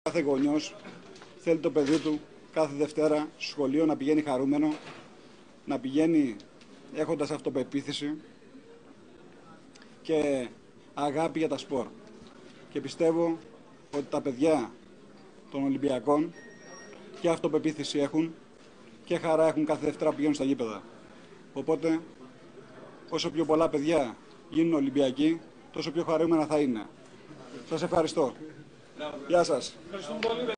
Κάθε γονιός θέλει το παιδί του κάθε Δευτέρα στο σχολείο να πηγαίνει χαρούμενο, να πηγαίνει έχοντας αυτοπεποίθηση και αγάπη για τα σπορ. Και πιστεύω ότι τα παιδιά των Ολυμπιακών και αυτοπεποίθηση έχουν και χαρά έχουν κάθε Δευτέρα που πηγαίνουν στα γήπεδα. Οπότε, όσο πιο πολλά παιδιά γίνουν Ολυμπιακοί, τόσο πιο χαρούμενα θα είναι. Σας ευχαριστώ. Γεια σας.